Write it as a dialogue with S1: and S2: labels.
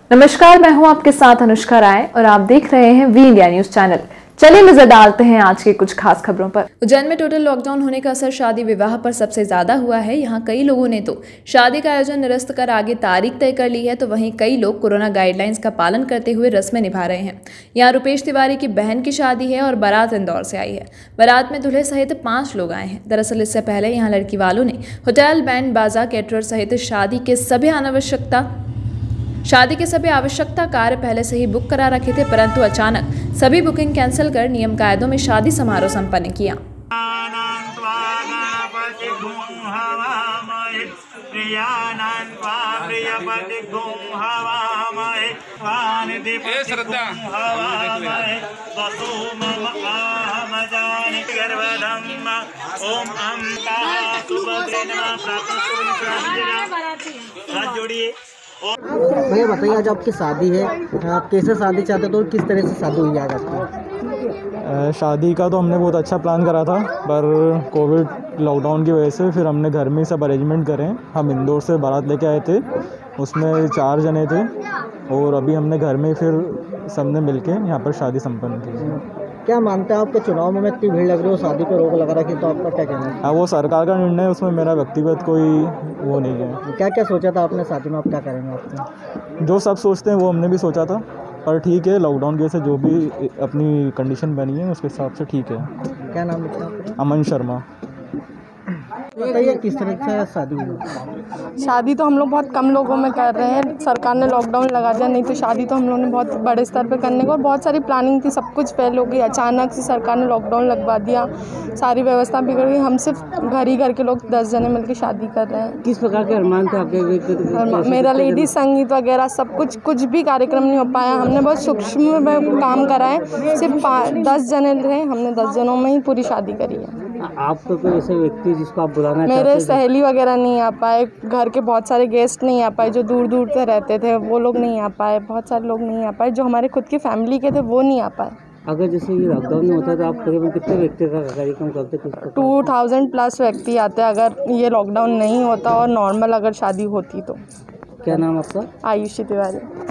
S1: नमस्कार, मैं हूं आपके साथ अनुष्का राय और आप देख रहे हैं वी इंडिया न्यूज चैनल। चलिए नजर डालते हैं आज की कुछ खास खबरों पर। उज्जैन में टोटल लॉकडाउन होने का असर शादी विवाह पर सबसे ज्यादा हुआ है। यहां कई लोगों ने तो शादी का आयोजन निरस्त कर आगे तारीख तय कर ली है, तो वहीं कई लोग कोरोना गाइडलाइंस का पालन करते हुए रस्में निभा रहे हैं। यहाँ रुपेश तिवारी की बहन की शादी है और बारात इंदौर से आई है। बारात में दूल्हे सहित 5 लोग आए हैं। दरअसल इससे पहले यहाँ लड़की वालों ने होटल, बैंड बाजा, कैटरर सहित शादी के सभी आवश्यकता कार्य पहले से ही बुक करा रखे थे, परंतु अचानक सभी बुकिंग कैंसिल कर नियम कायदों में शादी समारोह संपन्न किया।
S2: भैया बताइए, आज आपकी शादी है, आप कैसे शादी चाहते हो, तो किस तरह से शादी हुई आज आपकी?
S3: शादी का तो हमने बहुत अच्छा प्लान करा था, पर कोविड लॉकडाउन की वजह से फिर हमने घर में ही सब अरेंजमेंट करे। हम इंदौर से बारात लेके आए थे, उसमें 4 जने थे और अभी हमने घर में फिर सबने मिलके यहाँ पर शादी संपन्न की।
S2: क्या मानते हैं, आपके चुनाव में इतनी भीड़ लग रही हो, शादी पर रोक लगा रखी, तो आपका क्या कहना है?
S3: हाँ, वो सरकार का निर्णय है, उसमें मेरा व्यक्तिगत कोई वो नहीं है।
S2: क्या क्या सोचा था आपने शादी में, आप क्या करेंगे आपने?
S3: जो सब सोचते हैं वो हमने भी सोचा था, पर ठीक है, लॉकडाउन की वजह से जो भी अपनी कंडीशन बनी है उसके हिसाब से ठीक है।
S2: क्या नाम लिखा आपका?
S3: अमन शर्मा।
S2: बताइए किस तरह से शादी हुई?
S4: शादी तो हम लोग बहुत कम लोगों में कर रहे हैं। सरकार ने लॉकडाउन लगा दिया, नहीं तो शादी तो हम लोगों ने बहुत बड़े स्तर पे करने को, और बहुत सारी प्लानिंग थी, सब कुछ पहले हो गई। अचानक से सरकार ने लॉकडाउन लगवा दिया, सारी व्यवस्था बिगड़ गई। हम सिर्फ घर के लोग 10 जने मिलकर शादी कर रहे हैं।
S2: किस प्रकार के अरमान थे आपके?
S4: मेरा लेडीज संगीत वगैरह सब कुछ भी कार्यक्रम नहीं हो पाया। हमने बहुत सूक्ष्म में काम करा है, सिर्फ 10 जने थे, हमने 10 जनों में ही पूरी शादी करी है।
S2: आपको कोई ऐसे व्यक्ति जिसको आप बुलाना चाहते हैं?
S4: मेरे सहेली वगैरह नहीं आ पाए, घर के बहुत सारे गेस्ट नहीं आ पाए, जो दूर दूर से रहते थे वो लोग नहीं आ पाए, बहुत सारे लोग नहीं आ पाए, जो हमारे खुद की फैमिली के थे वो नहीं आ पाए।
S2: अगर जैसे ये लॉकडाउन में होता तो आप करीबन कितने व्यक्ति का कार्यक्रम करते?
S4: 2000+ व्यक्ति आते अगर ये लॉकडाउन नहीं होता और नॉर्मल अगर शादी होती तो।
S2: क्या नाम आपका?
S4: आयुषी तिवारी।